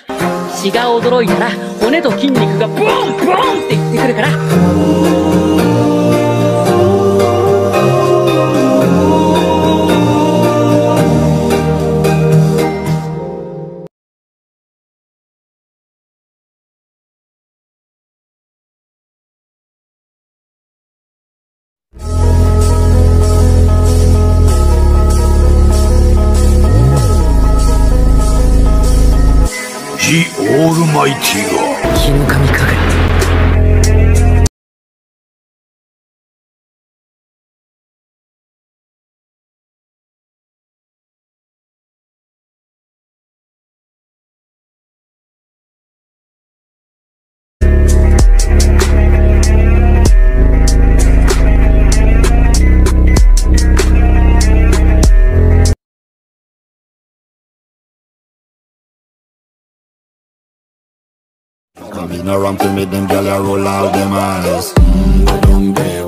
血が驚いたら骨と筋肉がボンボンって言ってくるから。 ジ・オールマイティが日の神かぐら。 Coming around to make them gyal a roll out them eyes. They don't get